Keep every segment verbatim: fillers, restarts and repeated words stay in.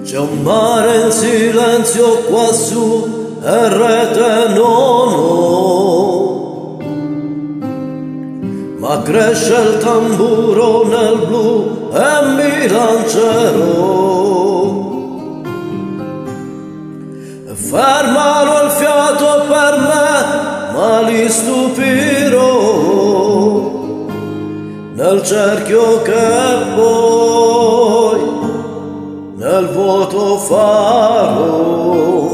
C'è un mare in silenzio quassù e rete non ho, ma cresce il tamburo nel blu e mi lancerò. Fermano il fiato per me, ma li stupirò nel cerchio che poi nel vuoto farò.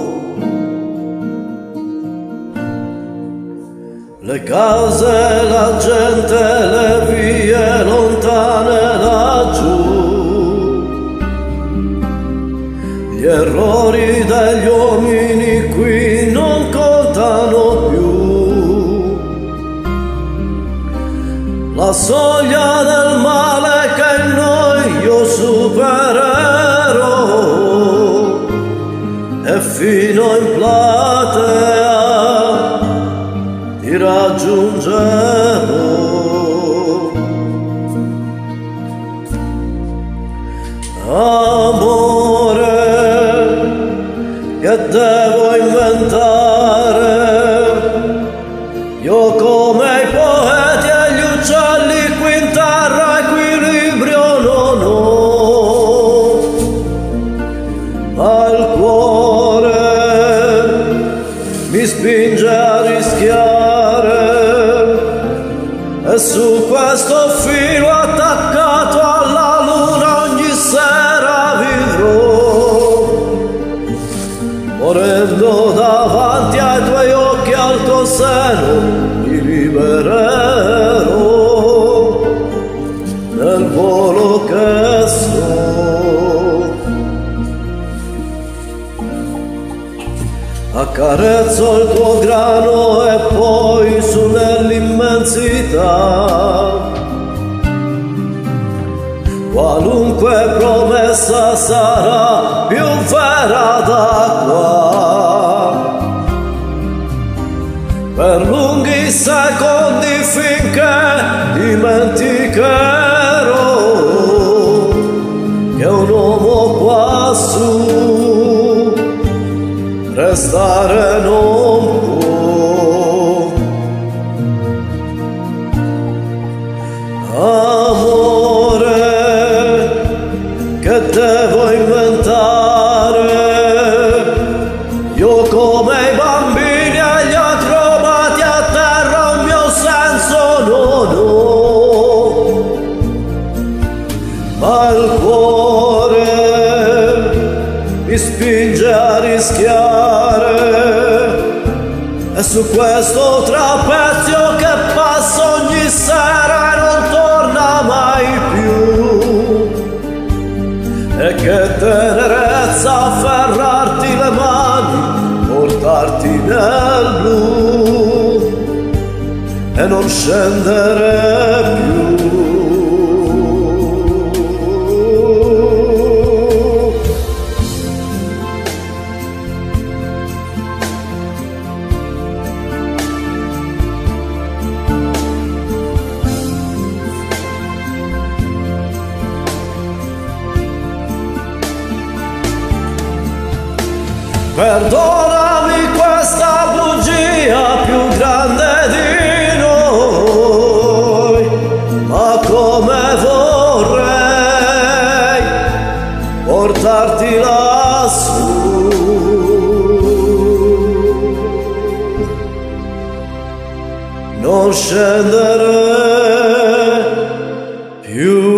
Le case, la gente, le vie lontane laggiù, gli errori degli uomini qui non contano più. La soglia del male che in noi io supererò e fino in platea ti raggiungerò. Amore, che devo inventare io come i poeti e gli uccelli qui in terra equilibrio non ho, ma il cuore mi spinge a rischiare e su questo filo attaccato alla luna ogni sera vivrò, morendo davanti ai tuoi occhi al tuo seno mi libererò nel volo che so. Accarezzo il tuo grano e poi su nell'immensità qualunque promessa sarà più vera da qua. Per lunghi secondi finché dimenticherò che un uomo quassù restare non può. Amore, che devo inventare io come i bambini e gli acrobati a terra un mio senso non ho, ma il cuore mi spinge a rischiare e su questo trapezio che passa ogni sera e non torna mai più. E che tenerezza afferrarti le mani, portarti nel blu e non scendere più. Perdonami questa bugia più grande di noi, ma come vorrei portarti lassù. Non scendere più.